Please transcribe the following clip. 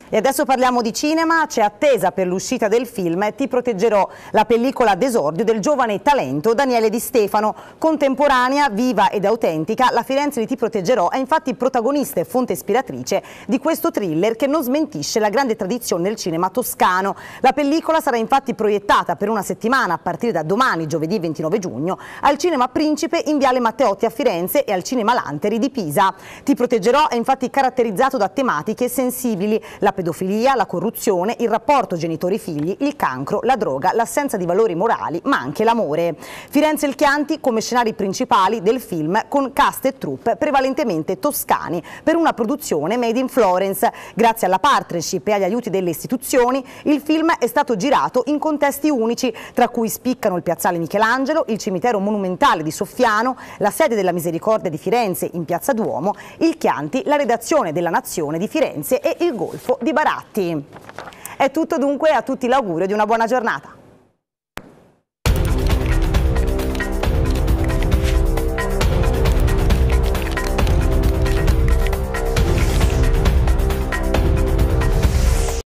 E adesso parliamo di cinema. C'è attesa per l'uscita del film Ti proteggerò, la pellicola d'esordio del giovane talento Daniele Di Stefano. Contemporanea, viva ed autentica, la Firenze di Ti proteggerò è infatti protagonista e fonte ispiratrice di questo thriller che non smentisce la grande tradizione del cinema toscano. La pellicola sarà infatti proiettata per una settimana a partire da domani, giovedì 29 giugno, al Cinema Principe in Viale Matteotti a Firenze e al Cinema Lanteri di Pisa. Ti proteggerò è infatti caratterizzato da tematiche sensibili: la pedofilia, la corruzione, il rapporto genitori-figli, il cancro, la droga, l'assenza di valori morali, ma anche l'amore. Firenze e il Chianti come scenari principali del film, con cast e troupe prevalentemente toscani, per una produzione made in Florence. Grazie alla partnership e agli aiuti delle istituzioni, il film è stato girato in contesti unici, tra cui spiccano il piazzale Michelangelo, il cimitero monumentale di Soffiano, la sede della Misericordia di Firenze in Piazza Duomo, il Chianti, la redazione della Nazione di Firenze e il Golfo di Baratti. È tutto dunque, a tutti l'augurio di una buona giornata.